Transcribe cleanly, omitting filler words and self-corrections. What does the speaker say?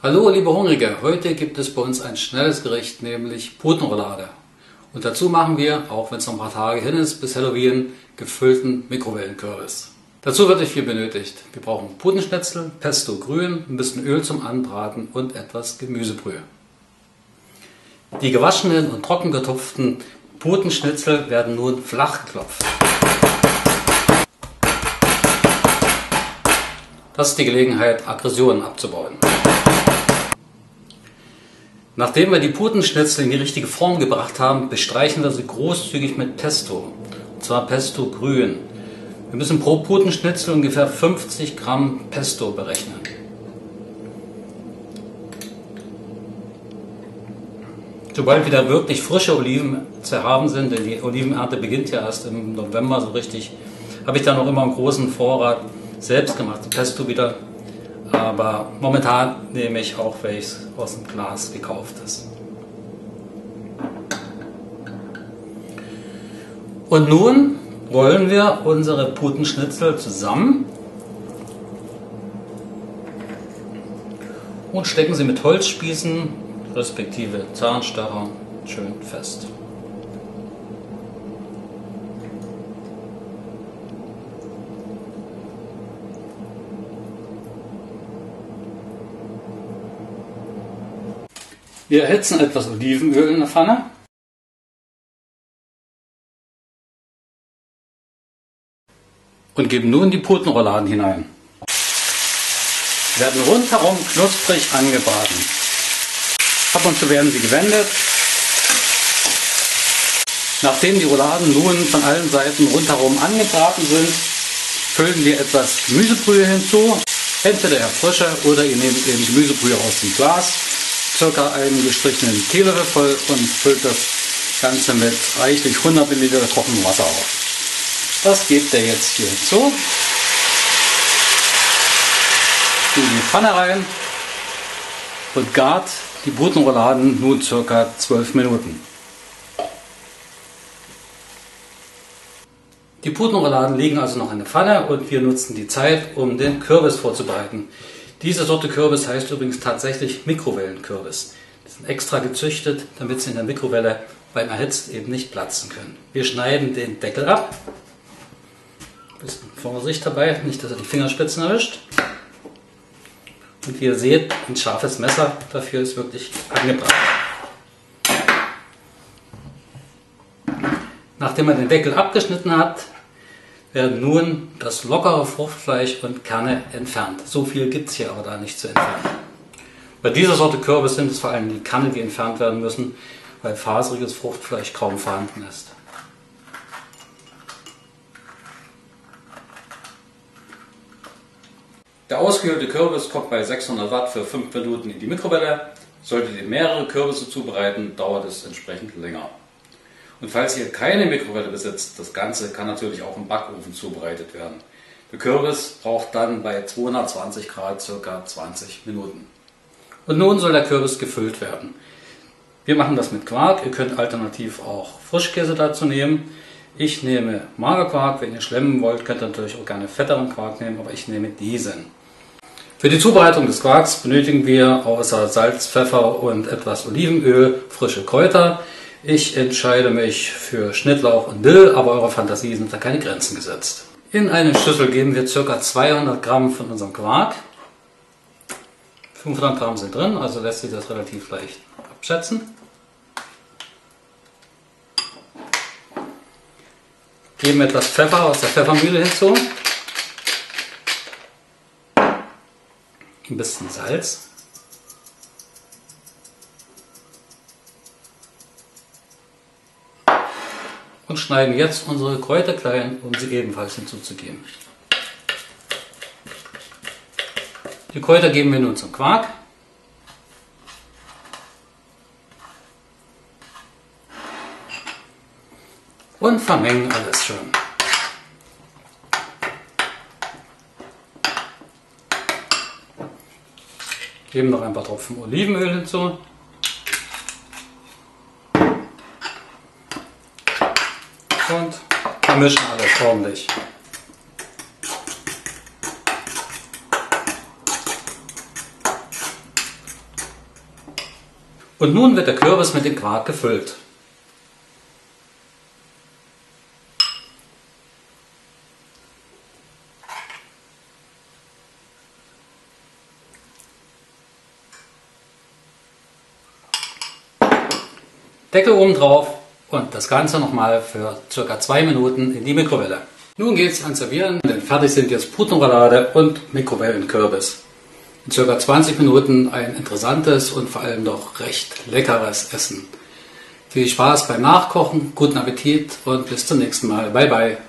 Hallo liebe Hungrige, heute gibt es bei uns ein schnelles Gericht, nämlich Putenroulade. Und dazu machen wir, auch wenn es noch ein paar Tage hin ist bis Halloween, gefüllten Mikrowellenkürbis. Dazu wird nicht viel benötigt. Wir brauchen Putenschnitzel, Pesto grün, ein bisschen Öl zum Anbraten und etwas Gemüsebrühe. Die gewaschenen und trocken getupften Putenschnitzel werden nun flach geklopft. Das ist die Gelegenheit, Aggressionen abzubauen. Nachdem wir die Putenschnitzel in die richtige Form gebracht haben, bestreichen wir sie großzügig mit Pesto. Und zwar Pesto grün. Wir müssen pro Putenschnitzel ungefähr 50 Gramm Pesto berechnen. Sobald wieder wirklich frische Oliven zu haben sind, denn die Olivenernte beginnt ja erst im November so richtig, habe ich dann noch immer einen großen Vorrat selbstgemachtes Pesto wieder. Aber momentan nehme ich auch welches aus dem Glas gekauftes. Und nun rollen wir unsere Putenschnitzel zusammen und stecken sie mit Holzspießen respektive Zahnstocher schön fest. Wir erhitzen etwas Olivenöl in der Pfanne. Und geben nun die Putenrouladen hinein. Sie werden rundherum knusprig angebraten. Ab und zu werden sie gewendet. Nachdem die Rouladen nun von allen Seiten rundherum angebraten sind, füllen wir etwas Gemüsebrühe hinzu. Entweder frische oder ihr nehmt eben Gemüsebrühe aus dem Glas. Circa einen gestrichenen Teelöffel voll und füllt das Ganze mit reichlich 100 ml trockenem Wasser auf. Das gebt ihr jetzt hier hinzu. In die Pfanne rein und gart die Putenrouladen nun circa 12 Minuten. Die Putenrouladen liegen also noch in der Pfanne und wir nutzen die Zeit, um den Kürbis vorzubereiten. Diese Sorte Kürbis heißt übrigens tatsächlich Mikrowellenkürbis. Die sind extra gezüchtet, damit sie in der Mikrowelle beim Erhitzt eben nicht platzen können. Wir schneiden den Deckel ab. Ein bisschen Vorsicht dabei, nicht dass er die Fingerspitzen erwischt. Und wie ihr seht, ein scharfes Messer dafür ist wirklich angebracht. Nachdem man den Deckel abgeschnitten hat, werden nun das lockere Fruchtfleisch und Kerne entfernt. So viel gibt es hier aber da nicht zu entfernen. Bei dieser Sorte Kürbis sind es vor allem die Kerne, die entfernt werden müssen, weil faseriges Fruchtfleisch kaum vorhanden ist. Der ausgehöhlte Kürbis kommt bei 600 Watt für 5 Minuten in die Mikrowelle. Solltet ihr mehrere Kürbisse zubereiten, dauert es entsprechend länger. Und falls ihr keine Mikrowelle besitzt, das Ganze kann natürlich auch im Backofen zubereitet werden. Der Kürbis braucht dann bei 220 Grad ca. 20 Minuten. Und nun soll der Kürbis gefüllt werden. Wir machen das mit Quark, ihr könnt alternativ auch Frischkäse dazu nehmen. Ich nehme Magerquark, wenn ihr schlemmen wollt, könnt ihr natürlich auch gerne fetteren Quark nehmen, aber ich nehme diesen. Für die Zubereitung des Quarks benötigen wir außer Salz, Pfeffer und etwas Olivenöl frische Kräuter. Ich entscheide mich für Schnittlauch und Dill, aber eurer Fantasie sind da keine Grenzen gesetzt. In eine Schüssel geben wir ca. 200 Gramm von unserem Quark. 500 Gramm sind drin, also lässt sich das relativ leicht abschätzen. Geben etwas Pfeffer aus der Pfeffermühle hinzu. Ein bisschen Salz. Und schneiden jetzt unsere Kräuter klein, um sie ebenfalls hinzuzugeben. Die Kräuter geben wir nun zum Quark. Und vermengen alles schön. Geben noch ein paar Tropfen Olivenöl hinzu. Und vermischen alles ordentlich. Und nun wird der Kürbis mit dem Quark gefüllt. Deckel oben drauf und das Ganze nochmal für ca. 2 Minuten in die Mikrowelle. Nun geht es ans Servieren, denn fertig sind jetzt Putenroulade und Mikrowellenkürbis. In ca. 20 Minuten ein interessantes und vor allem doch recht leckeres Essen. Viel Spaß beim Nachkochen, guten Appetit und bis zum nächsten Mal. Bye bye.